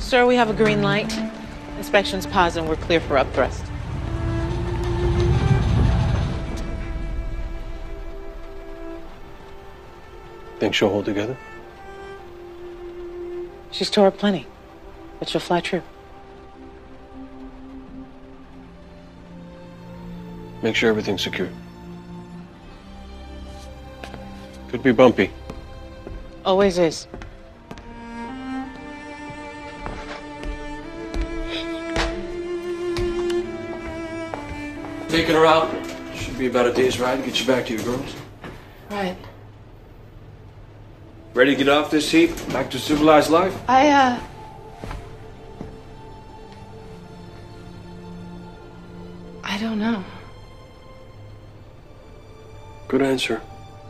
Sir, we have a green light. Inspection's paused and we're clear for upthrust. Think she'll hold together? She's tore up plenty, but she'll fly true. Make sure everything's secure. Could be bumpy. Always is. Taking her out. Should be about a day's ride to get you back to your girls. Right. Ready to get off this heap? Back to civilized life? I don't know. Good answer.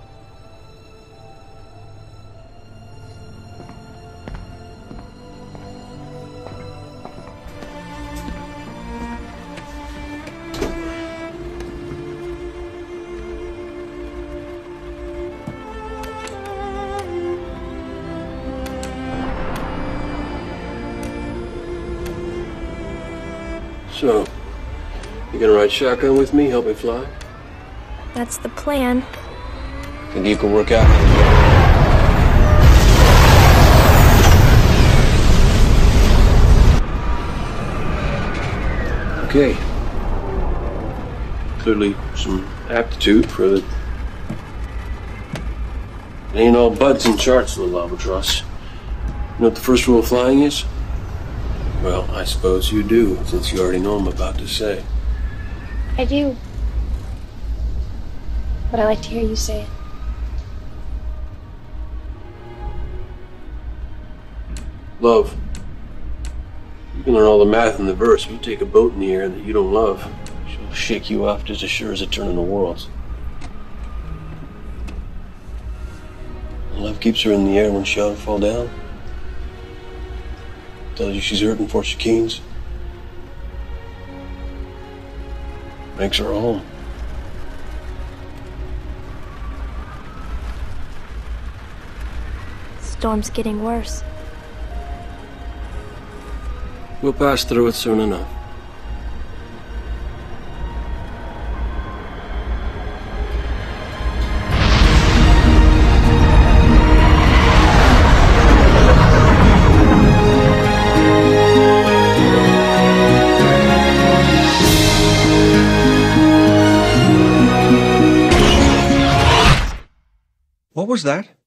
So, you gonna ride shotgun with me, help me fly? That's the plan. Think you can work out? Okay. Clearly some aptitude for it. It ain't all buds and charts, little albatross. You know what the first rule of flying is? Well, I suppose you do, since you already know what I'm about to say. I do. But I like to hear you say it. Love. You can learn all the math in the verse. If you take a boat in the air that you don't love, she'll shake you off just as sure as a turn in the worlds. Love keeps her in the air when she ought to fall down. Tells you she's hurting before she keens. Makes her home. Storm's getting worse. We'll pass through it soon enough. What was that?